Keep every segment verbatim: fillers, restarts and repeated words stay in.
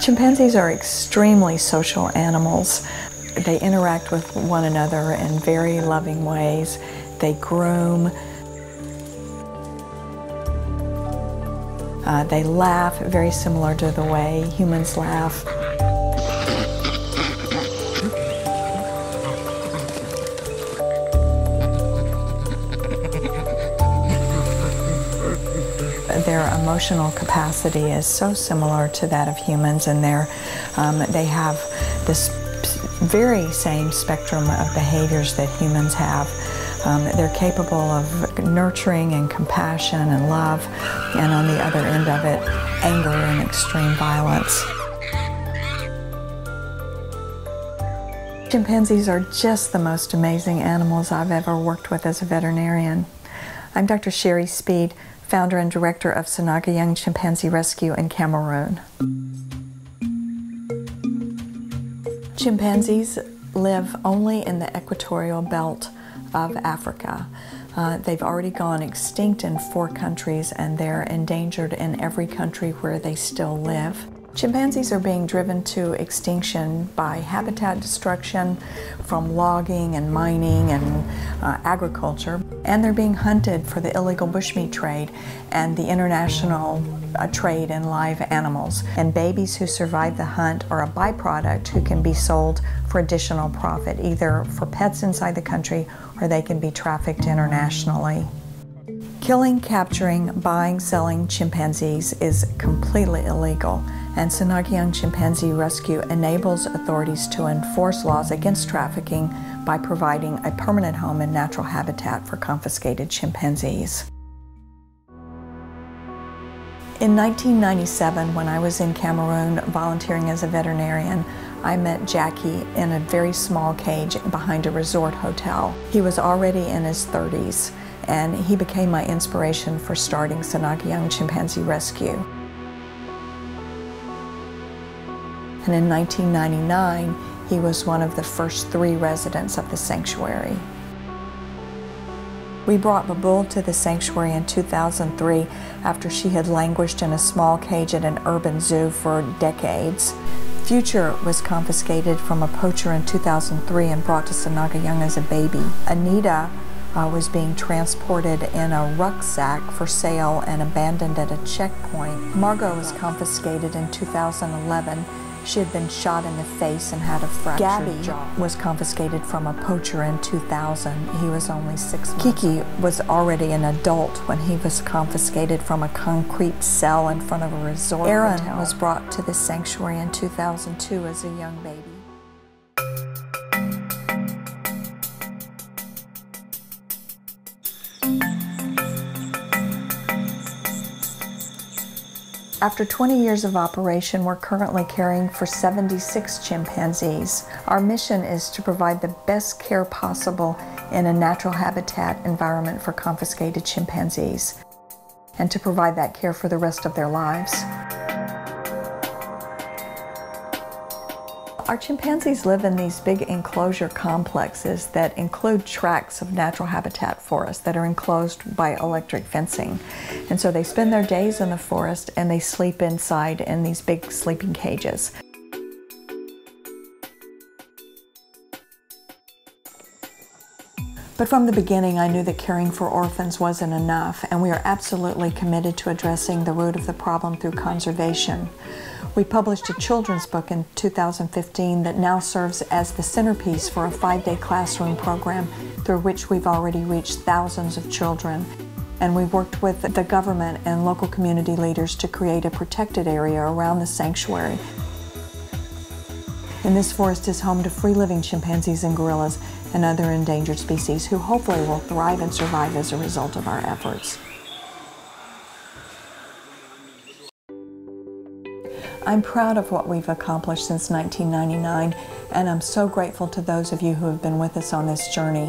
Chimpanzees are extremely social animals. They interact with one another in very loving ways. They groom. Uh, they laugh, very similar to the way humans laugh. Their emotional capacity is so similar to that of humans, and they're, um, they have this very same spectrum of behaviors that humans have. Um, they're capable of nurturing and compassion and love, and on the other end of it, anger and extreme violence. Chimpanzees are just the most amazing animals I've ever worked with as a veterinarian. I'm Doctor Sherry Speed, founder and director of Sanaga Young Chimpanzee Rescue in Cameroon. Chimpanzees live only in the equatorial belt of Africa. Uh, they've already gone extinct in four countries, and they're endangered in every country where they still live. Chimpanzees are being driven to extinction by habitat destruction from logging and mining and uh, agriculture, and they're being hunted for the illegal bushmeat trade and the international uh, trade in live animals. And babies who survive the hunt are a byproduct who can be sold for additional profit, either for pets inside the country or they can be trafficked internationally. Killing, capturing, buying, selling chimpanzees is completely illegal, and Sanaga Young Chimpanzee Rescue enables authorities to enforce laws against trafficking by providing a permanent home and natural habitat for confiscated chimpanzees. In nineteen ninety-seven, when I was in Cameroon volunteering as a veterinarian, I met Jackie in a very small cage behind a resort hotel. He was already in his thirties, and he became my inspiration for starting Sanaga Young Chimpanzee Rescue. And in nineteen ninety-nine, he was one of the first three residents of the sanctuary. We brought Babul to the sanctuary in two thousand three after she had languished in a small cage at an urban zoo for decades. Future was confiscated from a poacher in two thousand three and brought to Sanaga Young as a baby. Anita uh, was being transported in a rucksack for sale and abandoned at a checkpoint. Margot was confiscated in two thousand eleven. She had been shot in the face and had a fractured Gabby jaw. Was confiscated from a poacher in two thousand. He was only six months. Kiki was already an adult when he was confiscated from a concrete cell in front of a resort Aaron hotel. Was brought to the sanctuary in two thousand two as a young baby. After twenty years of operation, we're currently caring for seventy-six chimpanzees. Our mission is to provide the best care possible in a natural habitat environment for confiscated chimpanzees, and to provide that care for the rest of their lives. Our chimpanzees live in these big enclosure complexes that include tracts of natural habitat forests that are enclosed by electric fencing. And so they spend their days in the forest and they sleep inside in these big sleeping cages. But from the beginning, I knew that caring for orphans wasn't enough, and we are absolutely committed to addressing the root of the problem through conservation. We published a children's book in two thousand fifteen that now serves as the centerpiece for a five-day classroom program through which we've already reached thousands of children. And we've worked with the government and local community leaders to create a protected area around the sanctuary. And this forest is home to free-living chimpanzees and gorillas and other endangered species who hopefully will thrive and survive as a result of our efforts. I'm proud of what we've accomplished since nineteen ninety-nine, and I'm so grateful to those of you who have been with us on this journey.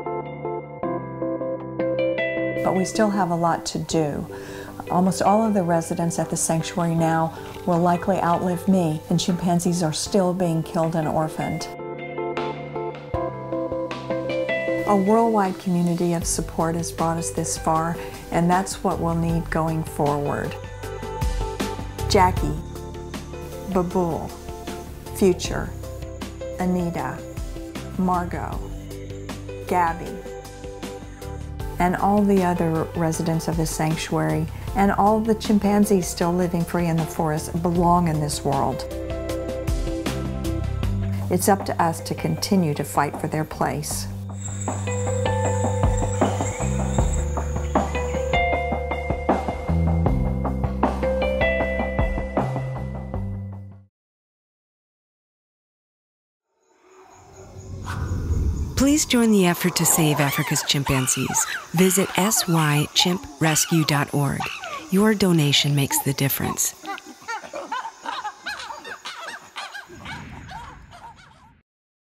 But we still have a lot to do. Almost all of the residents at the sanctuary now will likely outlive me, and chimpanzees are still being killed and orphaned. A worldwide community of support has brought us this far, and that's what we'll need going forward. Jackie, Babul, Future, Anita, Margot, Gabby, and all the other residents of the sanctuary, and all the chimpanzees still living free in the forest belong in this world. It's up to us to continue to fight for their place. Please join the effort to save Africa's chimpanzees. Visit s y chimp rescue dot org. Your donation makes the difference.